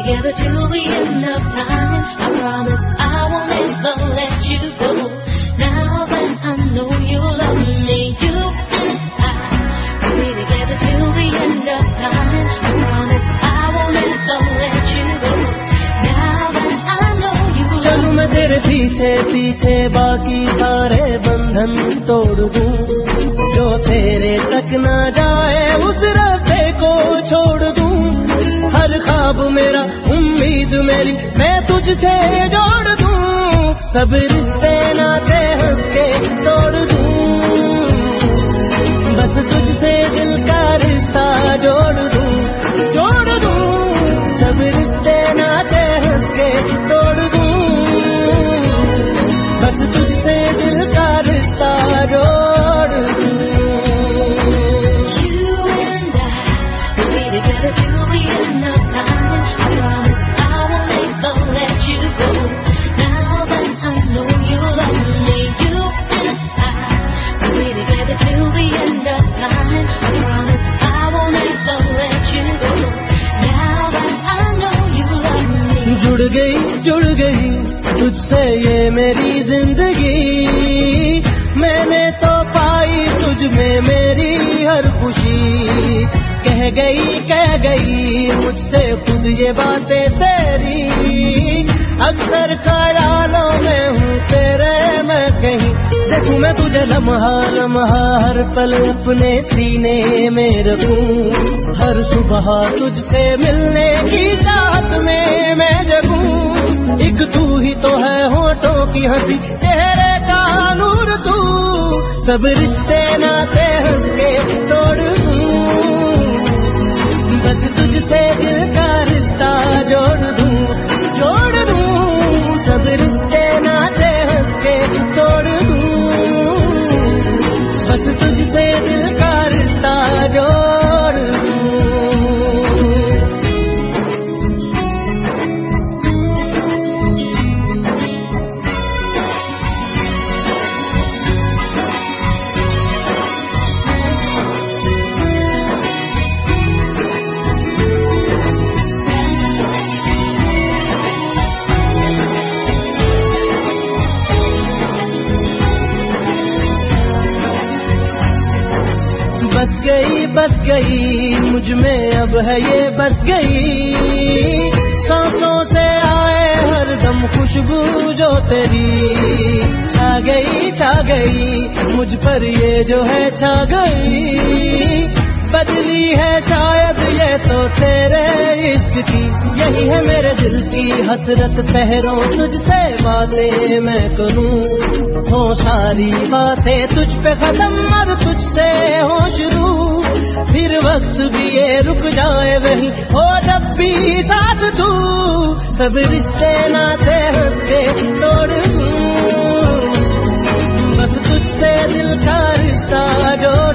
together till the end of time. I promise I won't ever let you go. Now that I know you love me, you and I will be together till the end of time. I promise I won't ever let you go. Now that I know you love me. चलूं मैं तेरे पीछे पीछे बाकी सारे बंधन तोड़ दूं, जो तेरे तक ना जाए उस रास्ते को छोड़ दूं। हर ख्वाब मेरा उम्मीद मेरी मैं तुझसे जोड़ दूं, सब रिश्ते नाते हंस के तोड़ दूं, बस तुझसे दिल का रिश्ता जोड़ दूं, सब रिश्ते नाते हंस के तोड़ दूं, बस तुझसे दिल का रिश्ता जोड़ दूं। You and I will be together till the end of time. I promise I won't ever let you go. Now that I know you love me, you and I will be together till the end of time. I promise I won't ever let you go. Now that I know you love me. जुड़ गई तुझसे ये मेरी जिंदगी, मैंने तो पाई तुझ में मेरी हर खुशी। कह गई मुझसे खुद ये बातें तेरी, अक्सर ख्यालों में हूँ तेरे मैं कहीं। देखूं मैं तुझे लम्हा लम्हा हर पल अपने सीने में रखूं, हर सुबह तुझसे मिलने की चाहत में मैं जगूं। एक तू ही तो है होठों की हंसी, चेहरे का नूर तू, सब रिश्ते नाते हंस के तोड़ दूं, बस तुझसे दिल का रिश्ता जोड़ दूं, सब रिश्ते नाते हंस के तोड़ दूं, बस तुझसे दिल का रिश्ता जोड़ दूं। बस गई मुझ में अब है ये बस गई, सांसों से आए हर दम खुशबू जो तेरी। छा गई मुझ पर ये जो है छा गई, बदली है शायद ये तो तेरे इश्क की। यही है मेरे दिल की हसरत, ठहरो तुझसे बातें मैं करूं, हो सारी बातें तुझ पे खत्म अब तुझसे हो शुरू। फिर वक्त भी ये रुक जाए वही हो जब भी साथ तू, सब रिश्ते नाते हंस के तोड़ दूं, बस तुझसे दिल का रिश्ता जोड़